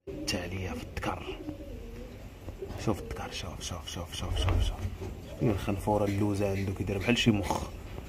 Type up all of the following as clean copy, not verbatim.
التالية في الذكر. شوف الذكر، شوف شوف شوف شوف شوف شوف الخنفوره اللوزه عنده كيدير بحال شي مخ.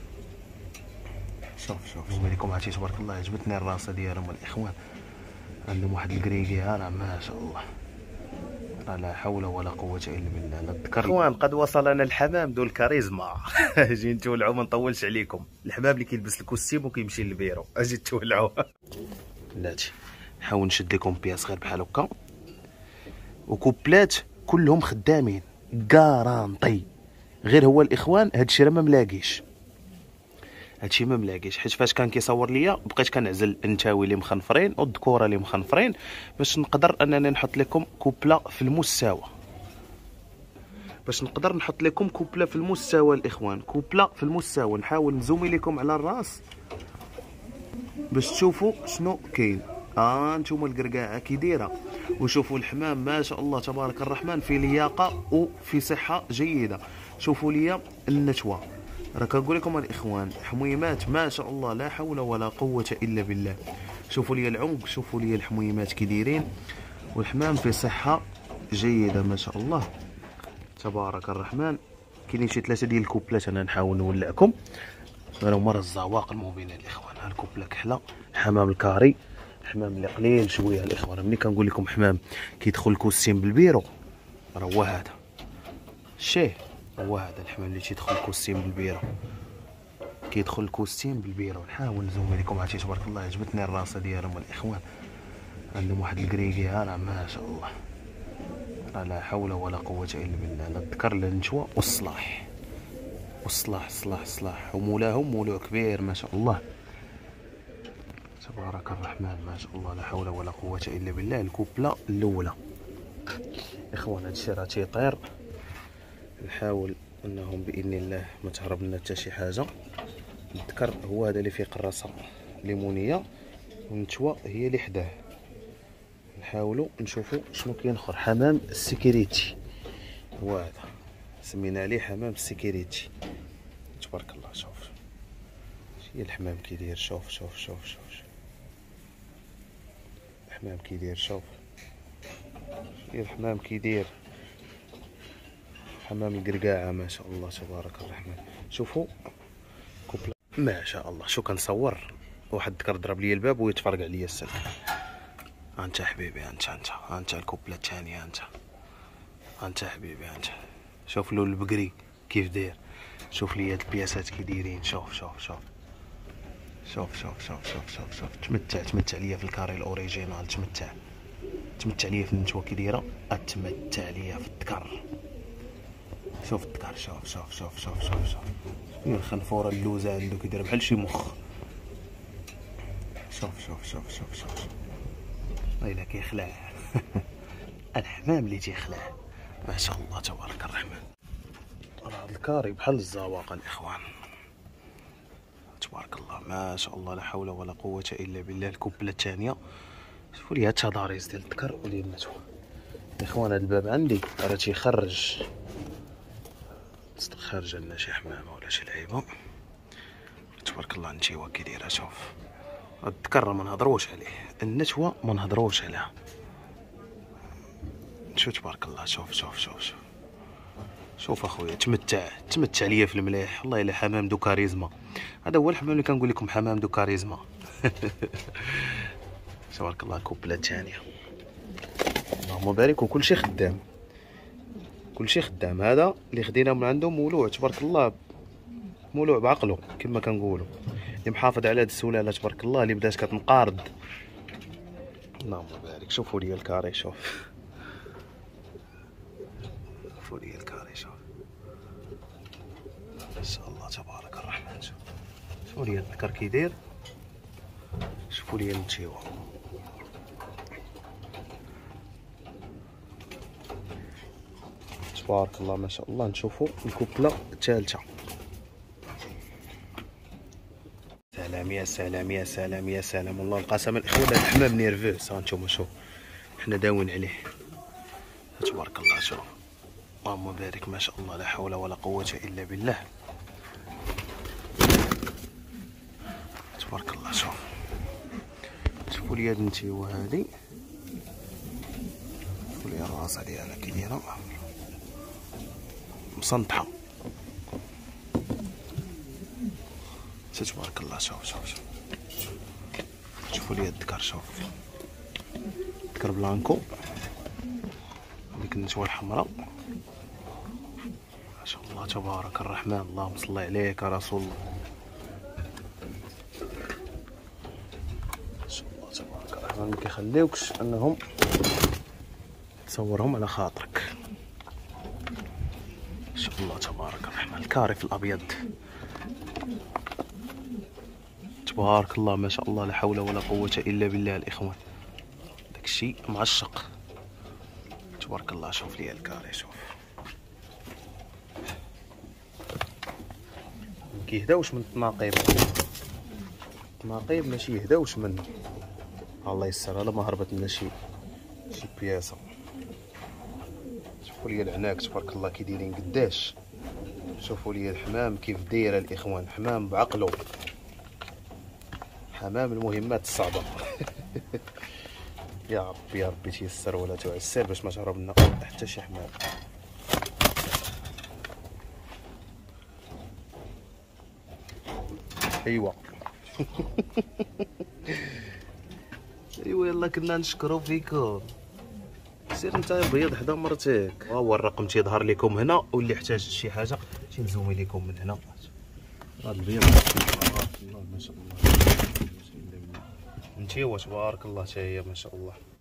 شوف شوف شوف لكم عرفتي تبارك الله عجبتني الراسه ديالهم الاخوان. عندهم واحد الكريكي راه ما شاء الله، راه لا حول ولا قوه الا بالله. لا الذكر اخوان قد وصلنا الحمام ذو الكاريزما. اجي نتولعوا ما نطولش عليكم. الحمام اللي كيلبس الكوستيم وكيمشي للبيرو، اجي نتولعوا. بلاتي نحاول نشد لكم بياس غير بحال هكا، وكوبلات كلهم خدامين كارانطي. غير هو الاخوان هادشي راه ما ملاقيش، هادشي ما ملاقيش، حيت فاش كان كيصور ليا بقيت كنعزل النتاوي اللي مخنفرين والذكوره اللي مخنفرين باش نقدر انني نحط لكم كوبله في المستوى، باش نقدر نحط لكم كوبله في المستوى الاخوان، كوبله في المستوى. نحاول نزومي لكم على الراس باش تشوفوا شنو كاين. نتوما القرقاعه كي دايره، وشوفوا الحمام ما شاء الله تبارك الرحمن في لياقه وفي صحه جيده. شوفوا ليا النتوه، راه كنقول لكم الاخوان حميمات ما شاء الله لا حول ولا قوه الا بالله. شوفوا لي العنق، شوفوا لي الحميمات كي دايرين، والحمام في صحه جيده ما شاء الله تبارك الرحمن. كاينين شي 3 ديال الكوبلات انا نحاول نولعكم. انا هما الزواق المبين الاخوان. ها الكوبله كحله، حمام الكاري، حمام اللي قليل شويه الاخوان. ملي كنقول لكم حمام كيدخل الكوستيم بالبيرو راه هو هذا الشيء، هو هذا الحمام اللي تيدخل الكوستيم بالبيرو، كيدخل الكوستيم بالبيرو. نحاول نزوم لكم عرفتي تبارك الله عجبتني الراسه ديالهم الاخوان. عندهم واحد الكريكي راه ما شاء الله، راه لا حول ولا قوه الا بالله. لا الذكر لا النشوه والصلاح، والصلاح صلاح صلاح. ومولاهم مولوع كبير ما شاء الله تبارك الرحمن ما شاء الله لا حول ولا قوه الا بالله. الكوبله الاولى اخوان هادشي راه تيطير. نحاول انهم باذن الله ما تهرب لنا حتى شي حاجه. الذكر هو هذا اللي فيه قراصه ليمونيه، والنتوه هي اللي حداه. نحاولوا نشوفوا شنو كاين اخر. حمام السكيريتي هو هذا، سمينا عليه حمام السكيريتي تبارك الله. شوف شي الحمام كي داير، شوف شوف شوف شوف الحمام كي داير، شوف شي الحمام كي داير. حمام القرقاعه ما شاء الله تبارك الرحمن. شوفوا كوبله ما شاء الله. شو كنصور واحد الذكر ضرب لي الباب ويتفرق عليا السلك. انت حبيبي، انت الكوبله الثانيه، انت حبيبي انت. شوف له البقري كيف داير، شوف لي هاد البياسات كي دايرين. شوف شوف شوف شوف شوف شوف شوف شوف شوف تمتع ليا في الكاري الاوريجينال، تمتع ليا في النتوه كي دايره، تمتع ليا في الذكر. شوف الذكر، شوف شوف شوف شوف شوف شوف الخنفوره اللوزه عنده كيدير بحال شي مخ. شوف شوف شوف شوف شوف ويلا كيخلع. الحمام اللي تيخلع ما شاء الله تبارك الرحمن. راه الكاري بحال الزواق الاخوان تبارك الله ما شاء الله لا حول ولا قوه الا بالله. الكوبله الثانيه شوفوا لي هاد التضاريس ديال الذكر وديال النتوه الاخوان. هاد الباب عندي راه تيخرج، خارجه لنا شي حمامه ولا شي لعيبه تبارك الله. النتيوه كي دايره، شوف الذكر ما نهضروش عليه، النتوه ما نهضروش عليها. شوف تبارك الله، شوف شوف شوف شوف شوف اخويا تمتع ليا في المليح. والله الا حمام دو كاريزما. هذا هو الحمام اللي كنقول لكم، حمام دو كاريزما. تبارك الله. الكوبله الثانيه اللهم بارك، وكلشي خدام، كلشي خدام. هذا اللي خدينا من عنده مولوع تبارك الله، مولوع بعقله كما كنقولوا، اللي محافظ على هاد السلاله تبارك الله، اللي بدات كتنقارض. اللهم بارك. شوفوا لي الكاري، شوف شوفوا لي الكاري، شوف ما شاء الله تبارك الرحمن. شوفوا لي الذكر كي داير، شوفوا لي النتيوه تبارك الله ما شاء الله. نشوفوا الكوبله الثالثه. سلام يا سلام يا سلام يا سلام. والله القسم الاخوان هذا الحمام نيرفوس. ها انتم شوف حنا داوين عليه تبارك الله. شوف اللهم بارك ما شاء الله لا حول ولا قوه الا بالله تبارك الله. شوف شوفوا لي هاد النتيوه هادي هي الراسه ديالها كي دايره مسنطحه. تبارك الله. شوف شوف شوف شوفوا لي الذكر. شوف ذكر بلانكو، ديك النشوه الحمراء ما شاء الله تبارك الرحمن. اللهم صل عليك يا رسول الله. ما شاء الله تبارك الرحمن. ما كيخليوكش انهم تصورهم على خاطرك. ما شاء الله تبارك الرحمن. الكارف الابيض تبارك الله ما شاء الله. لا حول ولا قوة الا بالله الاخوان. داكشي معشق تبارك الله. شوف لي الكاري. شوف مكيهداوش من الطناقيب. الطناقيب ماشي يهداوش منه. الله يسر الا ما هربت لنا شي بياسه. شوفوا لي العناك تبارك الله كي دايرين قداش. شوفوا لي الحمام كيف دايره الاخوان. حمام بعقله، حمام المهمات الصعبه. يا ربي يا ربي تيسر ولا تعسر باش ما تهرب لنا حتى شي حمام. ايوا. ايوا يلا كنا نشكرو فيكم. سير نتا بيض حدا مرتك. ها هو الرقم تيظهر لكم هنا، واللي احتاج شي حاجه تنزومي لكم من هنا. هذا البيض الله ما شاء الله. انتي تبارك الله حتى هي ما شاء الله.